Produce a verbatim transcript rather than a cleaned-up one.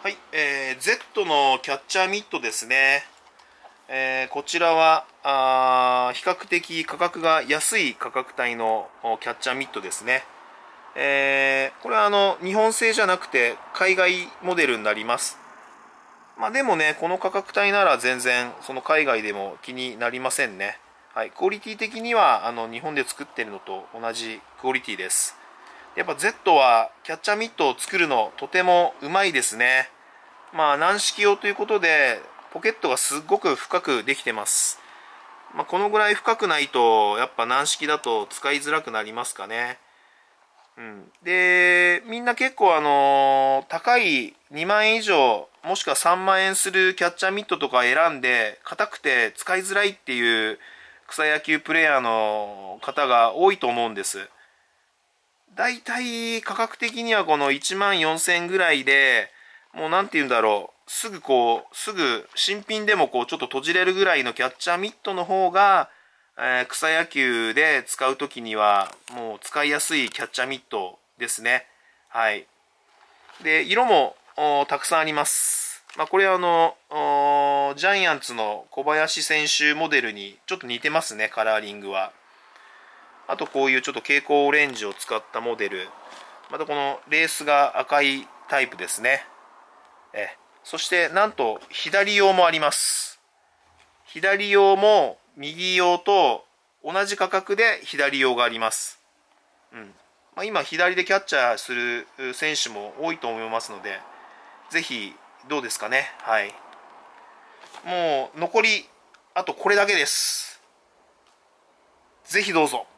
はい、えー、Z のキャッチャーミットですね。えー、こちらはあ比較的価格が安い価格帯のキャッチャーミットですね。えー、これはあの日本製じゃなくて海外モデルになります。まあ、でもね、この価格帯なら全然その海外でも気になりませんね。はい、クオリティ的にはあの日本で作ってるのと同じクオリティです。やっぱ Z はキャッチャーミットを作るのとてもうまいですね。まあ軟式用ということでポケットがすっごく深くできてます。まあ、このぐらい深くないとやっぱ軟式だと使いづらくなりますかね。うん、でみんな結構あの高いにまんえん以上もしくはさんまんえんするキャッチャーミットとか選んで硬くて使いづらいっていう草野球プレーヤーの方が多いと思うんです。だいたい価格的にはこのいちまんよんせんえんぐらいでもうなんて言うんだろう、すぐこうすぐ新品でもこうちょっと閉じれるぐらいのキャッチャーミットの方が、えー、草野球で使うときにはもう使いやすいキャッチャーミットですね。はい。で色もたくさんあります。まあ、これはあのジャイアンツの小林選手モデルにちょっと似てますね、カラーリングは。あとこういうちょっと蛍光オレンジを使ったモデル、またこのレースが赤いタイプですね。えそしてなんと左用もあります。左用も右用と同じ価格で左用があります。うん、まあ、今左でキャッチャーする選手も多いと思いますので、ぜひどうですかね。はい。もう残りあとこれだけです。ぜひどうぞ。